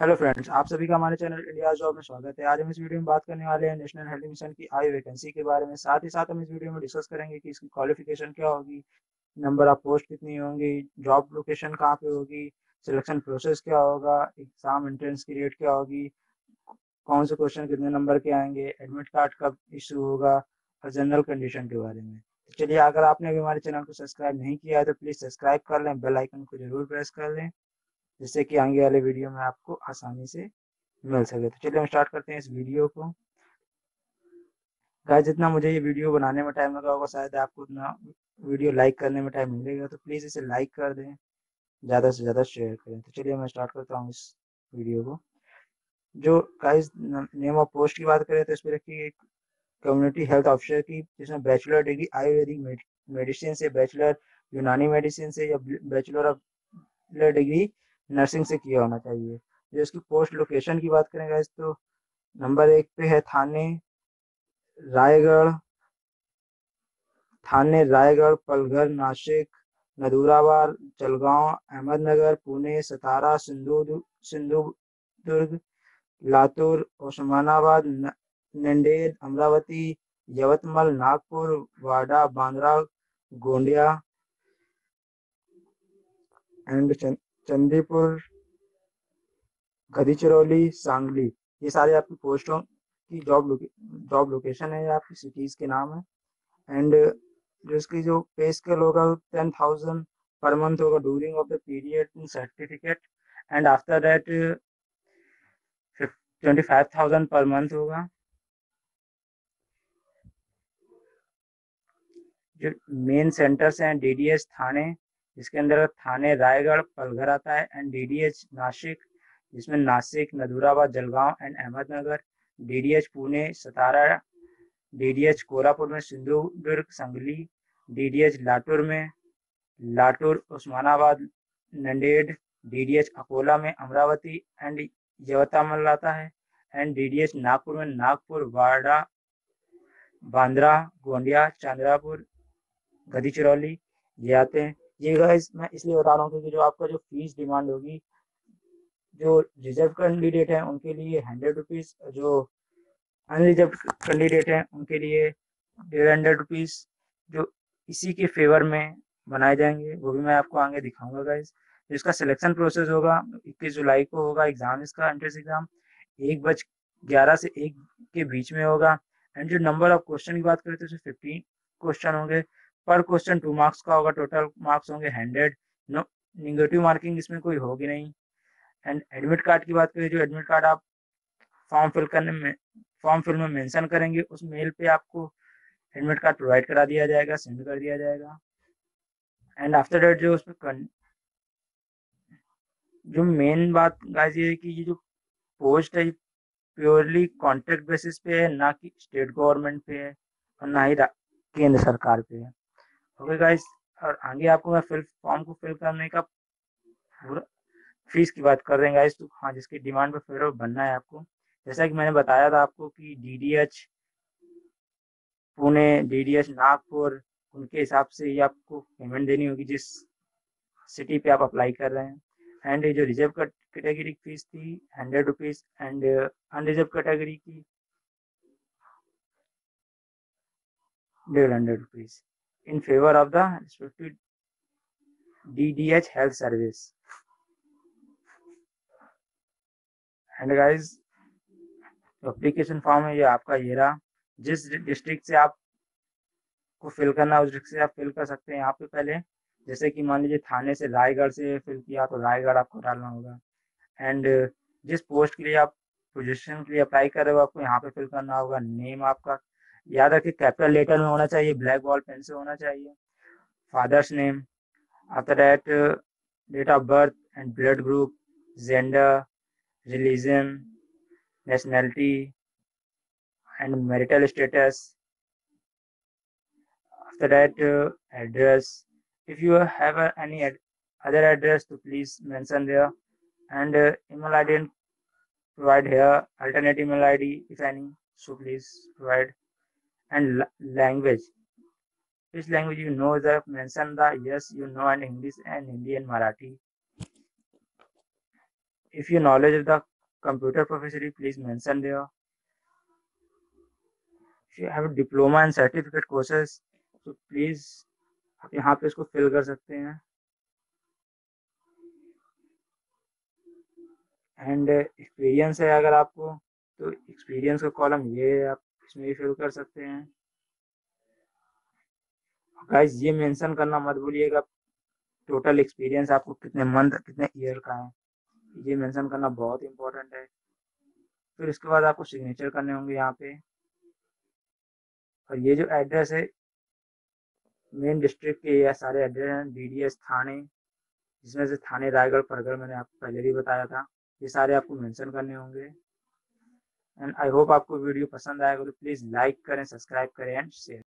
Hello friends, आप सभी का हमारे चैनल इंडिया जॉब में स्वागत है। आज हम इस वीडियो में बात करने वाले हैं नेशनल हेल्थ मिशन की आई वैकेंसी के बारे में। साथ ही साथ हम इस वीडियो में डिस्कस करेंगे कि इसकी क्वालिफिकेशन क्या होगी, नंबर ऑफ पोस्ट कितनी होंगी, जॉब लोकेशन कहाँ पे होगी, सिलेक्शन प्रोसेस क्या होगा, एग्जाम एंट्रेंस की डेट क्या होगी, कौन से क्वेश्चन कितने नंबर के आएंगे, एडमिट कार्ड कब इशू होगा और जनरल कंडीशन के बारे में। तो चलिए, अगर आपने अभी हमारे चैनल को सब्सक्राइब नहीं किया है तो प्लीज़ सब्सक्राइब कर लें, बेल आइकन को जरूर प्रेस कर लें, जिससे कि आगे वाले वीडियो में आपको आसानी से मिल सके। तो चलिए हम स्टार्ट करते हैं इस वीडियो को। गाइस, जितना मुझे ये वीडियो बनाने में टाइम लगा होगा शायद आपको उतना वीडियो लाइक करने में टाइम मिलेगा, तो प्लीज़ इसे लाइक कर दें, ज़्यादा से ज़्यादा शेयर करें। तो चलिए मैं स्टार्ट करता हूँ इस वीडियो को। जो गाइस नेम ऑफ पोस्ट की बात करें तो इस पर रखी एक कम्युनिटी हेल्थ ऑफिसर की, जिसमें बैचलर डिग्री आयुर्वेदिक मेडिसिन से, बैचलर यूनानी मेडिसिन से या बैचलर ऑफ डिग्री नर्सिंग से किया होना चाहिए। जो इसकी पोस्ट लोकेशन की बात करें गाइस तो नंबर 1 पे है रायगढ़ थाने रायगढ़, पलघर, नासिक, नदुराबाद, जलगांव, अहमदनगर, पुणे, सतारा, सिंधुदुर्ग, लातूर, उस्मानाबाद, नांदेड़, अमरावती, यवतमाल, नागपुर, वाडा, बांद्रा, गोंदिया एंड चंदीपुर, गढ़चिरौली, सांगली। ये सारे आपकी पोस्टों की जॉब लोकेशन है, या आपकी सिटीज के नाम है। एंड जो इसकी जो पे स्केल होगा 10,000 पर मंथ होगा during of the period in certificate, and after that 25,000 पर मंथ होगा। जो मेन सेंटर्स हैं डीडीएच थाने, जिसके अंदर थाने रायगढ़ पलघर आता है, एंड डीडीएच नासिक, जिसमें Nashik, Nandurbar, Jalgaon and Ahmednagar, DDH Pune, Satara, DDH Kolhapur में, सिंधुदुर्ग, संगली, डीडीएच लातूर में, लातूर, उस्मानाबाद, नांदेड़, डीडीएच अकोला में, अमरावती एंड यवतमाल आता है, एंड डीडीएच नागपुर में, नागपुर, वाडा, बांद्रा, गोंदिया, चंद्रापुर, गढ़चिरौली, ये आते हैं। ये गाइस मैं इसलिए बता रहा हूँ क्योंकि जो आपका जो फीस डिमांड होगी, जो रिजर्व कैंडिडेट हैं उनके लिए 100 रुपीज़, जो अनरिजर्व कैंडिडेट हैं उनके लिए 150 रुपीज़, जो इसी के फेवर में बनाए जाएंगे, वो भी मैं आपको आगे दिखाऊंगा गाइस। इसका सिलेक्शन प्रोसेस होगा 21 जुलाई को होगा एग्जाम, इसका एंट्रेंस एग्जाम 1:11 से 1 के बीच में होगा। एंड जो नंबर ऑफ क्वेश्चन की बात करें तो इसमें 15 क्वेश्चन होंगे। पर क्वेश्चन 2 मार्क्स का होगा, टोटल मार्क्स होंगे 100। नो निगेटिव मार्किंग इसमें कोई होगी नहीं। एंड एडमिट कार्ड की बात करें, जो एडमिट कार्ड आप फॉर्म फिल में मेंशन करेंगे, उस मेल पे आपको एडमिट कार्ड प्रोवाइड करा दिया जाएगा, सेंड कर दिया जाएगा। एंड आफ्टर डेट जो उसमें जो मेन बात गाइस ये है कि ये जो पोस्ट है प्योरली कॉन्ट्रैक्ट बेसिस पे है, ना कि स्टेट गवर्नमेंट पे है और ना ही केंद्र सरकार पे है। ओके गाइस, और आगे आपको मैं फॉर्म को फिल करने का पूरा फीस की बात कर रहे हैं गाइस, तो हाँ, जिसकी डिमांड पे फिर बनना है आपको। जैसा कि मैंने बताया था आपको कि डीडीएच पुणे, डीडीएच नागपुर, उनके हिसाब से ही आपको पेमेंट देनी होगी जिस सिटी पे आप अप्लाई कर रहे हैं। एंड जो रिजर्व कैटेगरी की फीस थी 100 रुपीज़, एंड अनरिजर्व कैटेगरी की 150 rupees in favour of the respective DDH health service. And guys, application form है ये आपका, ये रहा। जिस डिस्ट्रिक्ट से आप को फिल करना है उस डिस्ट्रिक्ट से आप फिल कर सकते हैं यहाँ पे पहले। जैसे कि मान लीजिए थाने से रायगढ़ से फिल किया तो रायगढ़ आपको डालना होगा। एंड जिस पोस्ट के लिए आप पोजीशन के लिए अप्लाई कर रहे हो आपको यहाँ पे फिल करना होगा। नेम आपका याद रखिए कैपिटल लेटर में होना चाहिए, ब्लैक बॉल पेन से होना चाहिए। Father's name, after that date of birth and blood group, gender, religion, nationality and marital status. After that, address. If you have any other address, to please mention there. And email ID and provide here. Alternate email ID, if any, so please provide. And language. Which language you know the mention the yes you know, and English and Hindi and Marathi. If you knowledge of the computer proficiency, please mention there. If you have a diploma and certificate courses, तो please आप यहाँ पे इसको fill कर सकते हैं। And experience है अगर आपको, तो एक्सपीरियंस का कॉलम ये आप इसमें भी फिल कर सकते हैं। गाइस ये मेंशन करना मत भूलिएगा टोटल एक्सपीरियंस आपको कितने मंथ कितने ईयर का है, ये मेंशन करना बहुत इंपॉर्टेंट है। फिर इसके बाद आपको सिग्नेचर करने होंगे यहाँ पे। और ये जो एड्रेस है मेन डिस्ट्रिक्ट के, ये सारे एड्रेस हैं, डीडीएस थाने, जिसमें से थाने रायगढ़ परगढ़ मैंने आपको पहले भी बताया था, ये सारे आपको मेंशन करने होंगे। एंड आई होप आपको वीडियो पसंद आएगा, तो प्लीज़ लाइक करें, सब्सक्राइब करें एंड शेयर।